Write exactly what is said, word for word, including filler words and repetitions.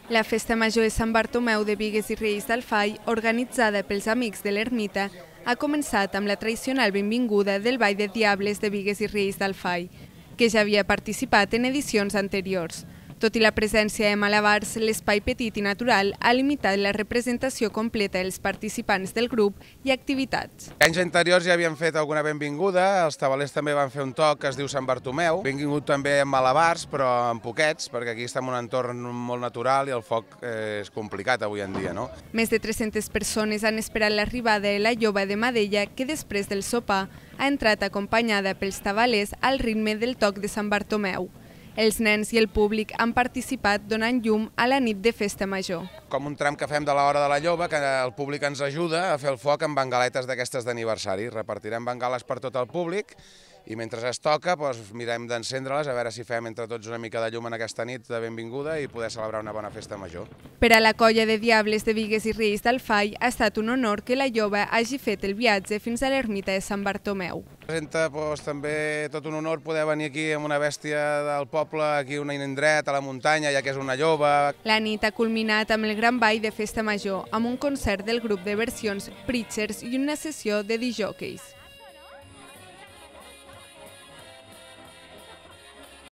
La Festa Major de Sant Bartomeu de Bigues i Riells d'Alfai, organitzada pels Amics de l'Ermita, ha començat amb la tradicional benvinguda del Ball de Diables de Bigues i Riells d'Alfai, que ja havia participat en edicions anteriors. Tot i la presència de malabars, l'espai petit i natural ha limitat la representació completa dels participants del grup i activitats. Anys anteriors ja havien fet alguna benvinguda, els tabalers també van fer un toc que es diu Sant Bartomeu. Benvingut també amb malabars, però amb poquets, perquè aquí estem en un entorn molt natural i el foc és complicat avui en dia, no? Més de tres-centes persones han esperat l'arribada de la lloba de Madella, que després del sopar ha entrat acompanyada pels tabalers al ritme del toc de Sant Bartomeu. Els nens i el públic han participat donant llum a la nit de Festa Major. Com un tram que fem de l'hora de la lloba, que el públic ens ajuda a fer el foc amb bengaletes d'aquestes d'aniversari. Repartirem bengales per tot el públic i mentre es toca doncs, mirem d'encendre-les a veure si fem entre tots una mica de llum en aquesta nit de benvinguda i poder celebrar una bona Festa Major. Per a la colla de Diables de Bigues i Riells d'Alfai ha estat un honor que la lloba hagi fet el viatge fins a l'ermita de Sant Bartomeu. Presenta doncs, també tot un honor poder venir aquí amb una bèstia del poble, aquí un indret, a la muntanya, ja que és una lloba. La nit ha culminat amb el gran ball de Festa Major, amb un concert del grup de versions Preachers i una sessió de discjòqueis.